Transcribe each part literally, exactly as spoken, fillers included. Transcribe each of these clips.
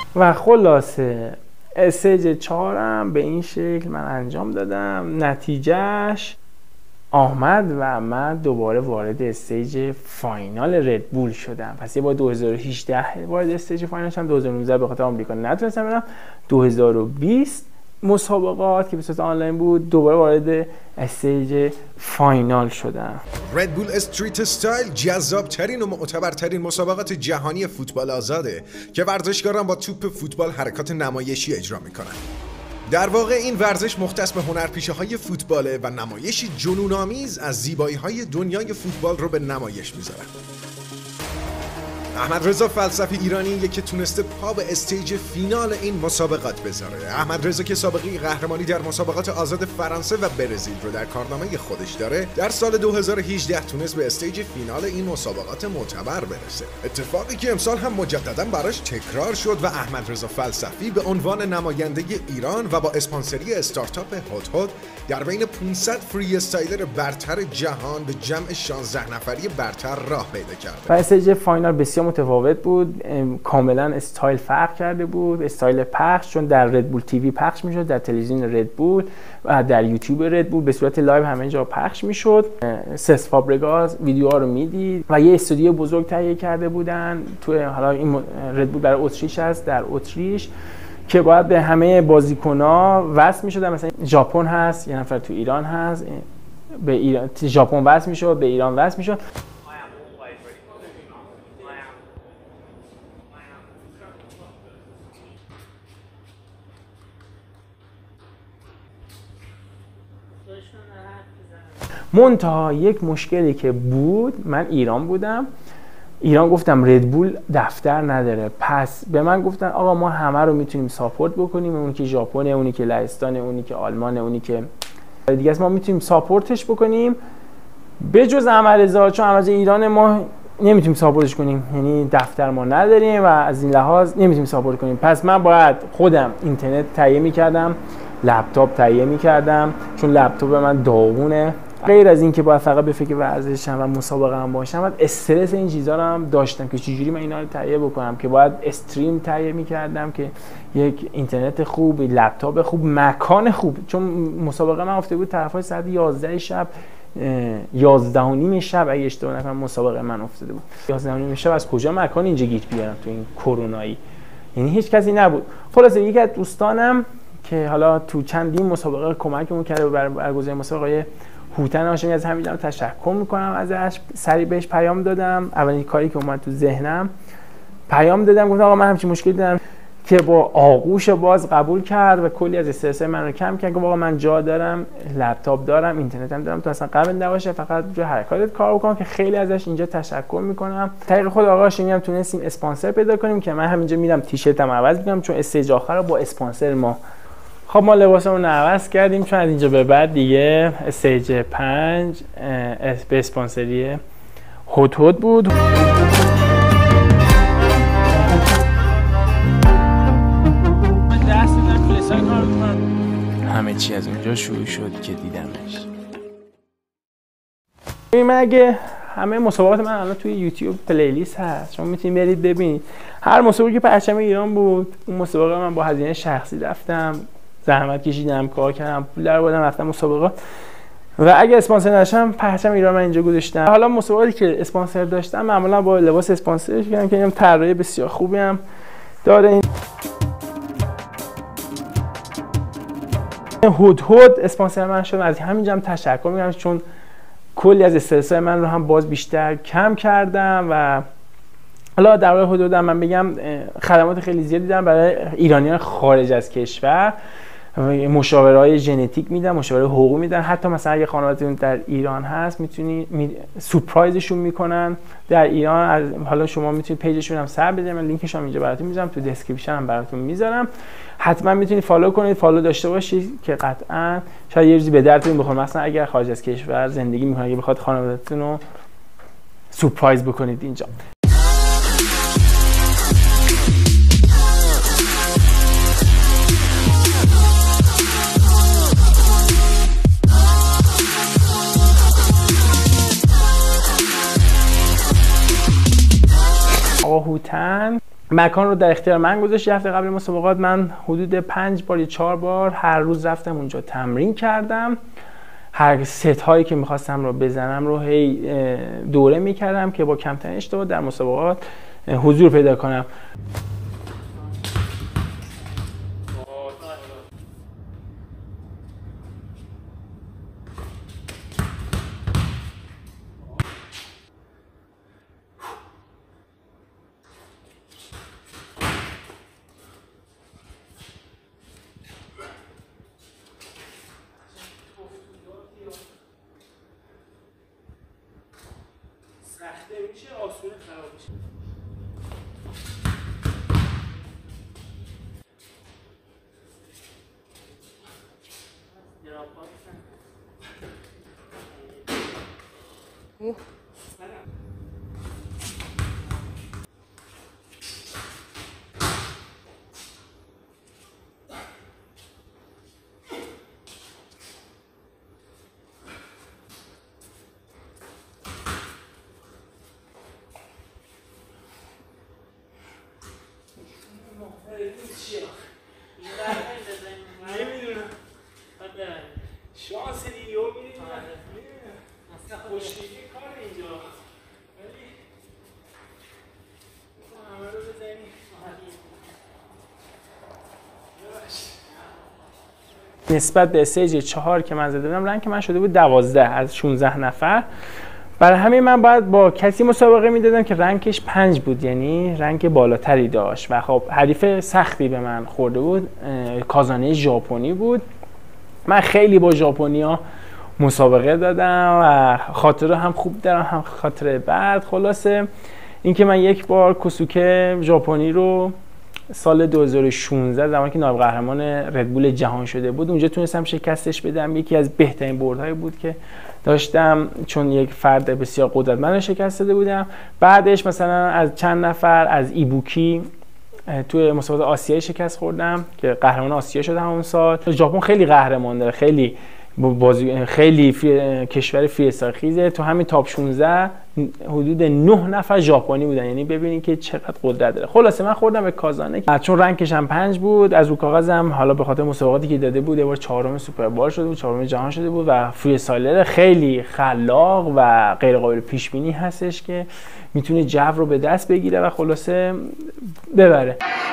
و خلاصه استیج چهارم به این شکل من انجام دادم. نتیجهش آمد و من دوباره وارد استیج فاینال ردبول شدم. پس یه بار دو هزار و هجده وارد استیج فاینال شدم، دو هزار و نوزده به خاطر آمریکا نتونستم برم، دو هزار و بیست مسابقات که به صورت آنلاین بود دوباره وارد استیج فاینال شدم. ردبول استریت استایل جذاب‌ترین و معتبرترین مسابقات جهانی فوتبال آزاده که ورزشکاران با توپ فوتبال حرکات نمایشی اجرا میکنن. در واقع این ورزش مختص به هنرپیشه‌های فوتباله و نمایشی جنون‌آمیز از زیبایی‌های دنیای فوتبال رو به نمایش میذارن. احمد رضا فلسفی ایرانیه که تونسته پا به استیج فینال این مسابقات بذاره. احمد رضا که سابقه قهرمانی در مسابقات آزاد فرانسه و برزیل رو در کارنامه خودش داره، در سال دو هزار و هجده تونست به استیج فینال این مسابقات معتبر برسه. اتفاقی که امسال هم مجددا براش تکرار شد و احمد رضا فلسفی به عنوان نماینده ایران و با اسپانسری استارتاپ هدهد در بین پانصد فری استایلر برتر جهان به جمع شانزده نفری برتر راه پیدا کرد. و استیج فاینال بسیار متفاوت بود، کاملا استایل فرق کرده بود. استایل پخش چون در ردبول تیوی پخش میشد، در تلویزیون ردبول و در یوتیوب ردبول به صورت لایو همه جا پخش میشد. سس فابرگاس ویدیوها رو میدید و یه استودیو بزرگ تهیه کرده بودن تو، حالا این ردبول برای اتریش هست، در اتریش که باید به همه بازیکن‌ها وصل می‌شدن. مثلا ژاپن هست، یه نفر تو ایران هست، به ایران ژاپن وصل می‌شد، به ایران وصل می‌شد. منتها یک مشکلی که بود، من ایران بودم، ایران گفتم ردبول دفتر نداره، پس به من گفتن آقا ما همه رو میتونیم ساپورت بکنیم، اونی که ژاپنه، اونی که لهستانه، اونی که آلمانه، اونی که دیگه است، ما میتونیم ساپورتش بکنیم به جز احمد رضا، چون احمد ایران ما نمیتونیم ساپورتش کنیم، یعنی دفتر ما نداریم و از این لحاظ نمیتونیم ساپورت کنیم. پس من باید خودم اینترنت تهیه میکردم، لپتاپ تهیه میکردم، چون لپتاپ من داغونه. غیر از این که باید فقط به فکر ورزشم و مسابقه هم باشم، بعد استرس این چیزا رو هم داشتم که چجوری من اینا رو تهیه بکنم، که باید استریم تهیه می‌کردم که یک اینترنت خوب، لپتاپ خوب، مکان خوب، چون مسابقه من افتاده بود طرفای ساعت یازده شب، یازده و نیم شب اگه اشتباه نکنم مسابقه من افتاده بود. یازده و نیم شب از کجا مکان اینجا گیر بیارم تو این کرونایی؟ یعنی هیچ کسی نبود. خلاصه یکی از دوستانم که حالا تو چندین مسابقه کمکمون کرده برای برگزاری مسابقه، هوتن هاشمی، از همینجا تشکر میکنم ازش. سریع بهش پیام دادم، اولین کاری که اومد تو ذهنم پیام دادم، گفتم آقا من همچین مشکلی دارم، که با آغوش باز قبول کرد و کلی از استرس من رو کم کرد. گفت آقا من جا دارم، لپتاپ دارم، اینترنتم دارم، تو اصلا قبل نباشه، فقط روی حرکاتت کار بکن، که خیلی ازش اینجا تشکر میکنم. طریق خود آقا هاشمی هم تونستیم اسپانسر پیدا کنیم که من همینجا میرم تیشرتم عوض میکنم، چون استیج آخر رو با اسپانسر ما. خب ما لباسمون رو عوض کردیم، چون از اینجا به بعد دیگه استیج پنج به اسپانسری هدهد بود. همه چی از اونجا شروع شد که دیدمش. من اگه همه مسابقات من الان توی یوتیوب پلیلیست هست، شما میتونید برید ببینید. هر مسابقه که پرچم ایران بود، اون مسابقه من با هزینه شخصی رفتم، زحمت کشیدم، کار کردم، پول درآوردم، رفتم مسابقه. و اگه اسپانسر نشم، پرچم ایران من اینجا گذاشتم. حالا مسابقاتی که اسپانسر داشتم معمولا با لباس اسپانسرش کردم که اینم طراحی بسیار خوبی هم داره. هدهد اسپانسر من شد، از همینجا هم تشکر میگم، چون کلی از استرس‌های من رو هم باز بیشتر کم کردم. و حالا در مورد هدهد من بگم خدمات خیلی زیادی دارم برای ایرانیان خارج از کشور. مشاوره‌های ژنتیک میدن، مشاوره حقوقی میدن، حتی مثلا اگه خانواده‌تون در ایران هست میتونی می... سورپرایزشون میکنن در ایران. از... حالا شما میتونید پیجشون هم سر بدید، من لینکش هم اینجا براتون میذارم، تو دسکریپشن هم براتون میذارم، حتما میتونید فالو کنید، فالو داشته باشید که قطعا شاید یه روزی به درتون بخوره. مثلا اگر خارج از کشور زندگی میکنید، اگه بخواد خانواده‌تون رو سورپرایز بکنید اینجا. هوتن مکان رو در اختیار من گذاشت. یه هفته قبل مسابقات من حدود پنج بار یا چهار بار هر روز رفتم اونجا تمرین کردم. هر ست هایی که میخواستم رو بزنم رو هی دوره میکردم که با کمترین اشتباه در مسابقات حضور پیدا کنم. سخته میشه، آسونه خراب میشه. نمیدونم شانس دیو میدیم اصلا خوشگیری کار اینجا ولی همه رو بزنیم. نسبت به استیج چهار که من زده بودم رنک من شده بود دوازده از شانزده نفر. برای همین من باید با کسی مسابقه میدادم که رنکش پنج بود، یعنی رنک بالاتری داشت و خب حریف سختی به من خورده بود. کازانه ژاپنی بود. من خیلی با ژاپنیا مسابقه دادم و خاطره هم خوب دارم هم خاطره بد. خلاصه اینکه من یک بار کوسوکه ژاپنی رو سال دو هزار و شانزده زمانی که نایب قهرمان ردبول جهان شده بود اونجا تونستم شکستش بدم. یکی از بهترین بردهایی بود که داشتم چون یک فرد بسیار قدرتمند رو شکست داده بودم. بعدش مثلا از چند نفر از ایبوکی توی مسابقات آسیایی شکست خوردم که قهرمان آسیا شده همون سال. ژاپن خیلی قهرمان داره، خیلی بازی خیلی فری... کشور فریستایل خیزه. تو همین تاپ شانزده حدود نه نفر ژاپنی بودن، یعنی ببینید که چقدر قدرت داره. خلاصه من خوردم به کازانه چون رنکش هم پنج بود. از رو کاغذم حالا به خاطر مسابقاتی که داده بود یه بار چهارم سوپر بال شده بود، چهارم جهان شده بود و فریستایلر خیلی خلاق و غیر قابل پیش بینی هستش که میتونه جو رو به دست بگیره و خلاصه ببره.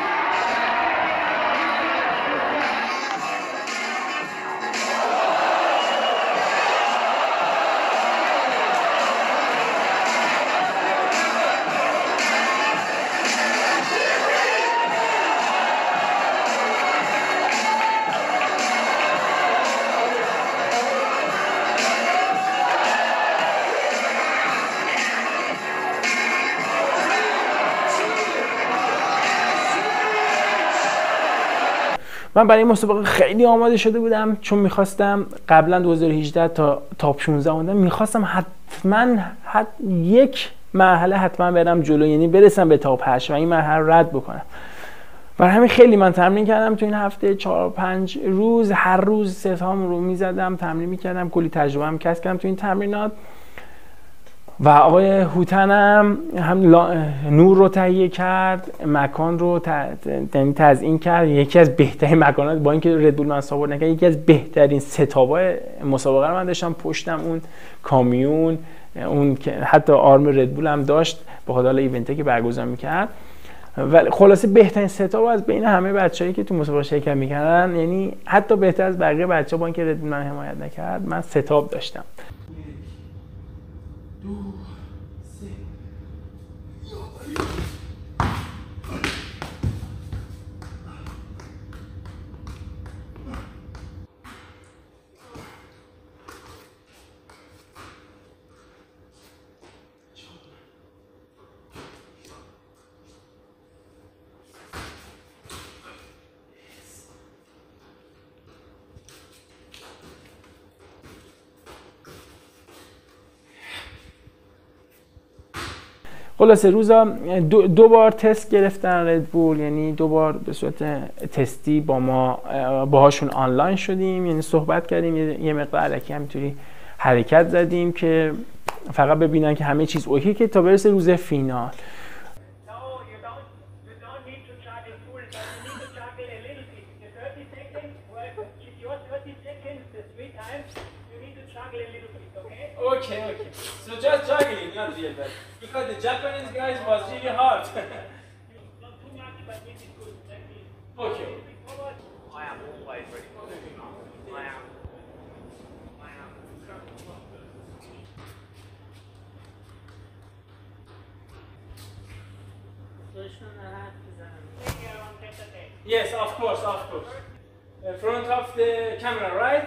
من برای این مسابقه خیلی آماده شده بودم چون میخواستم قبلا دو هزار و هجده تا تاپ شانزده اومدم، میخواستم حتما حت یک مرحله حتما برم جلو، یعنی برسم به تاپ هشت و این مرحله رد بکنم. برای همین خیلی من تمرین کردم تو این هفته چهار پنج روز، هر روز ستام رو میزدم، تمرین میکردم، کلی تجربه هم کسب کردم تو این تمرینات. و آقای هوتن هم, هم نور رو تهیه کرد، مکان رو تزیین کرد. یکی از بهترین مکانات، با اینکه ردبول من ساپورت نکرد، یکی از بهترین ستاپ‌های مسابقه رو من داشتم پشتم. اون کامیون، اون که حتی آرم ردبول هم داشت به خاطر ایونتی که برگزار میکرد. ولی خلاصه بهترین ستاپ از بین همه بچه‌هایی که تو مسابقه شرکت میکردن، یعنی حتی بهتر از بقیه بچه‌ها با اینکه ردبول من حمایت نکرد، من ستاپ داشتم. دو سه خلاصه روزا دو, دو بار تست گرفتن ردبول، یعنی دو بار به صورت تستی با ما باهاشون آنلاین شدیم، یعنی صحبت کردیم، یه مقدار الکی همینطوری حرکت زدیم که فقط ببینن که همه چیز اوکی که تا برسه روز فینال. Okay, okay. So just juggling, not real bad. Because the Japanese guys was really hard. Okay. I am always ready. I am. I am. Yes, of course, of course. In front of the camera, right?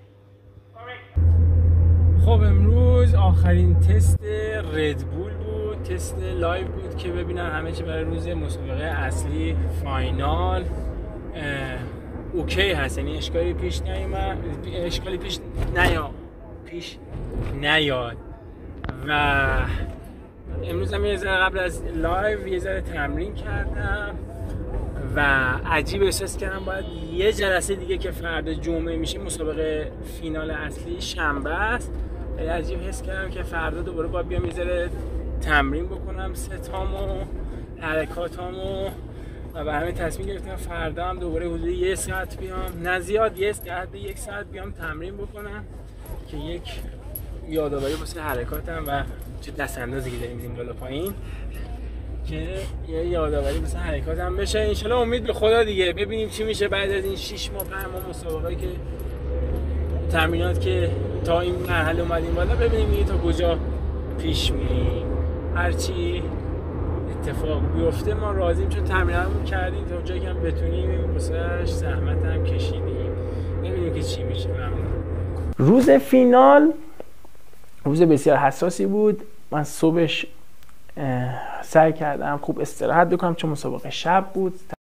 خب امروز آخرین تست ردبول بود، تست لایو بود که ببینن همه چی برای روز مسابقه اصلی فاینال اوکی هست، یعنی اشکالی پیش نیومد، اشکالی پیش نیاد پیش نیاد و امروز هم یه ذره قبل از لایو یه ذره تمرین کردم و عجیب احساس کردم باید یه جلسه دیگه که فردا جمعه میشه مسابقه فینال اصلی شنبه است، عجیب حس کردم که فردا دوباره باید بیام یه ذره تمرین بکنم ستامو حرکاتامو و به همین تصمیم گرفتم فردا هم دوباره حدود یه ساعت بیام، نه زیاد، یه ساعت یک ساعت بیام تمرین بکنم که یک یادآوری واسه حرکاتم و چه دست اندازی که داریم می‌ریم بالا پایین که یه یادآوری واسه حرکاتم بشه. انشالله امید به خدا دیگه، ببینیم چی میشه بعد از این شش ماه پنج ماه مسابقه که تمرینات که تا این مرحله اومدیم بالا، ببینیم دیگه تا کجا پیش میریم. هرچی اتفاق بیفته ما راضیم، چون تمرینامون کردیم تا اونجایی که هم بتونیم، واسهش زحمت هم کشیدیم، ببینیم که چی میشه. ممنون. روز فینال روز بسیار حساسی بود. من صبحش سعی کردم خوب استراحت بکنم چون مسابقه شب بود.